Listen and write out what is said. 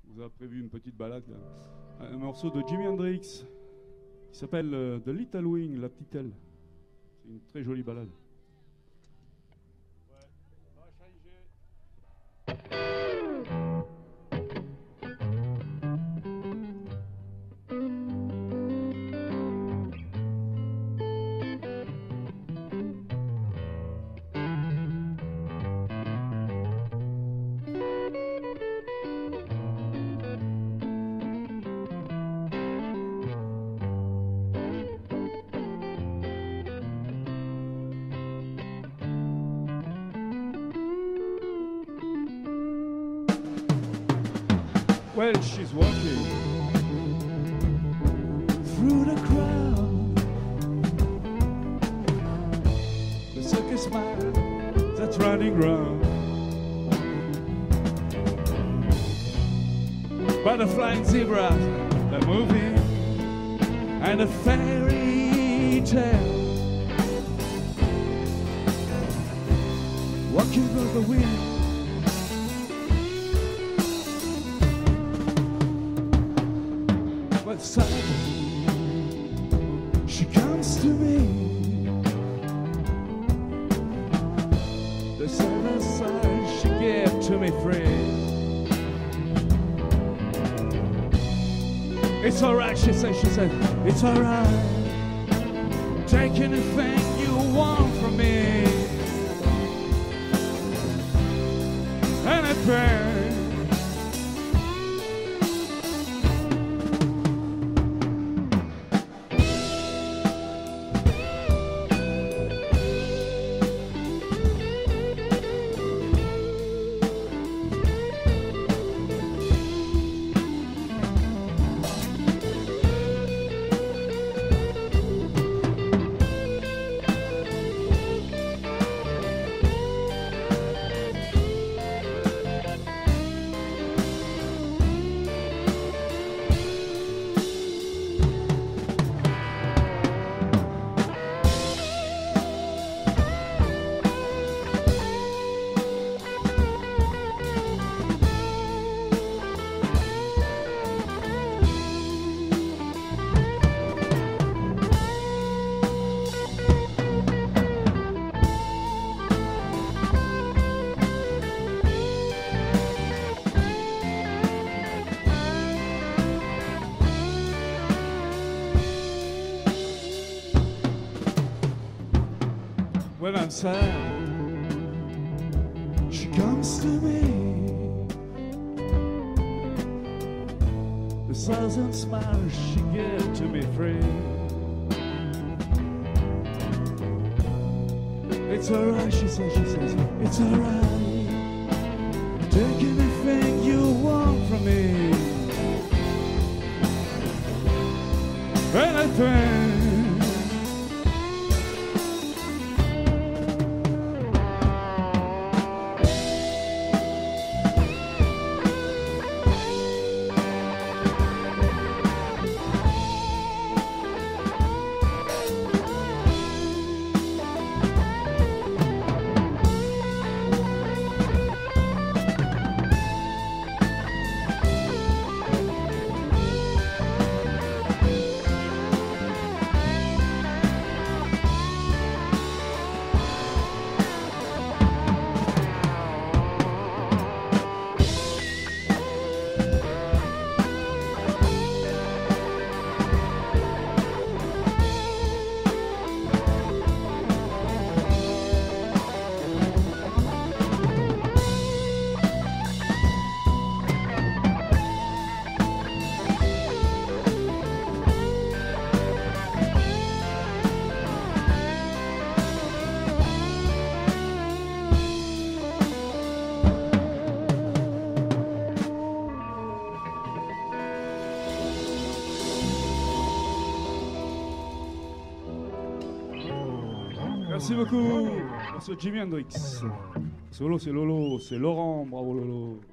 vous a prévu une petite balade. Un morceau de Jimi Hendrix qui s'appelle The Little Wing, la petite aile. C'est une très jolie balade. Well, she's walking through the crowd, the circus man that's running round, butterfly zebras, they're moving, and a fairy tale walking through the wind. But suddenly she comes to me. The other side she gave to me free. It's alright, she said, it's alright. Take anything you want from me. Anything. When I'm sad, she comes to me. The thousand smiles she gave to me free. It's alright, she says, it's alright. Take anything you want from me. Anything. Merci beaucoup. Merci Jimi Hendrix. Solo, c'est Lolo, c'est Laurent. Bravo Lolo.